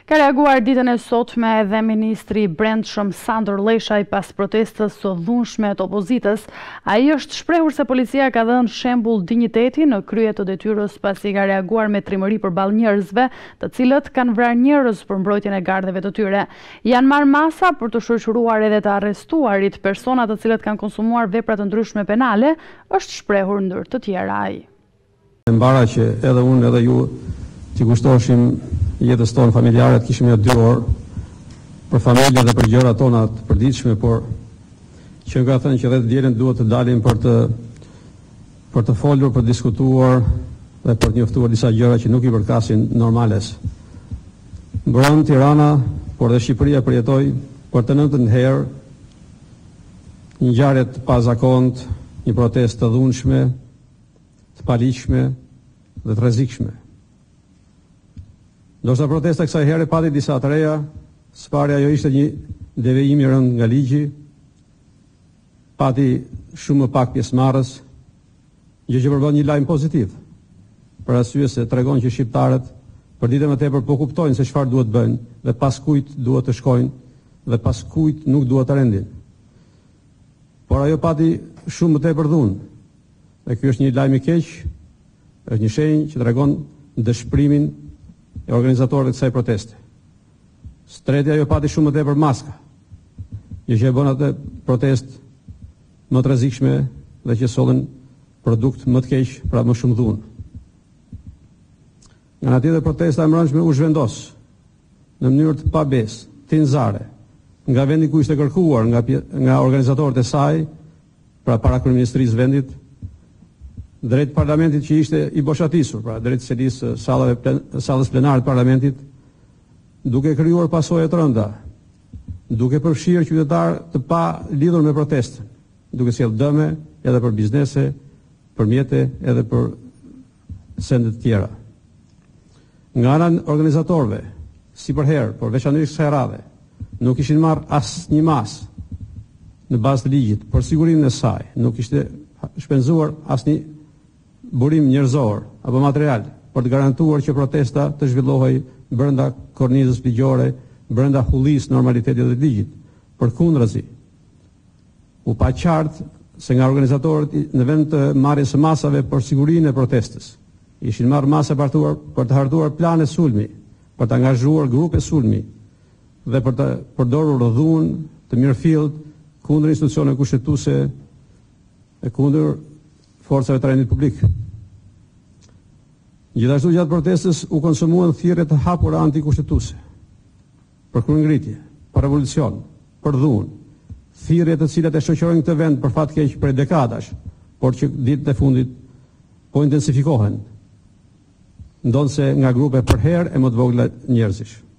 Ka reaguar ditën e sotme edhe ministri i Brendshëm Sandor Leshaj pas protestës së dhunshme të opozitës. Ai është shprehur se policia ka dhënë shembull dinjiteti në krye të detyrës pasi ka reaguar me trimëri përballë njerëzve, të cilët kanë vrarë njerëz për mbrojtjen e gardheve të tyre. Janë marrë masa për të shoqëruar edhe të arrestuarit persona të cilët kanë konsumuar vepra të ndryshme penale, është shprehur ndër të tjera ai. Mbara që edhe unë edhe ju t'i kushtoshim jetës tonë familjare, të kishim ja 2 orë për familje dhe për gjërat tona të përditshme, por që nga thënë që dhe të dielën duhet të dalim për të folur, për të diskutuar dhe për të njoftuar disa gjëra që nuk i përkasin normales. Mbron Tirana, por dhe Shqipëria përjetoi për të 9ën herë një ngjarje të pazakont, një protestë të dhunshme, të paligjshme dhe të rrezikshme. Ndoshta protesta kësaj here pati disa të reja, së pari ajo ishte një devijim i rënd nga ligji, pati shumë më pak pjesëmarrës, gjë që përbën një lajm pozitiv, për arsye se tregon që shqiptarët për ditë më tepër po kuptojnë se çfarë duhet bëjnë dhe pas kujt duhet të shkojnë dhe pas kujt nuk duhet të rendin. Por ajo pati shumë më tepër dhunë. Dhe ky është një lajm i keq, është një shenjë që tregon dëshpërimin e organizatorëve të kësaj proteste. Së treti, ajo pati shumë më tepër maska, gjë që e bën atë protestë më të rrezikshme dhe që sollën produkt më të keq, pra më shumë dhunë. Nga ana tjetër, protesta e mbrëmshme u zhvendos në mënyrë të pabesë, të inzare, nga vendi ku ishte kërkuar nga organizatorët e saj, pra para kryeministrisë vendit, drejt parlamentit që ishte i boshatisur, pra drejt selisë sallës plenare të parlamentit, duke krijuar pasoje të rënda, duke përfshirë qytetarë të pa lidhur me protestën, duke sjellë dëme edhe për biznese, për mjete edhe për sende të tjera. Nga ana e organizatorëve, si për herë, por veçanërisht kësaj radhe, nuk ishin marrë asnjë masë në bazë të ligjit për sigurinë e saj, nuk ishte shpenzuar asnjë burim njerëzor apo material për të garantuar që protesta të zhvillohej brenda kornizës ligjore, brenda hullisë normalitetit dhe ligjit. Përkundrazi, u pa qartë se nga organizatorët në vend të marrjes së masave për sigurinë e protestës, ishin marrë masa për të hartuar plane sulmi, për të angazhuar grupe sulmi dhe për të përdorur dhunë të mirëfillt kundër institucioneve kushtetuese e kundër forcave të rendit publik. Gjithashtu gjatë protestës u konsumuan thirrje të hapura antikushtetuese, për kryengritje, për revolucion, për dhunë, thirrje të cilat e shoqërojnë këtë vend për fat keq prej dekadash, por që ditët e fundit po intensifikohen, ndonse nga grupe për herë e më të vogla njerëzish.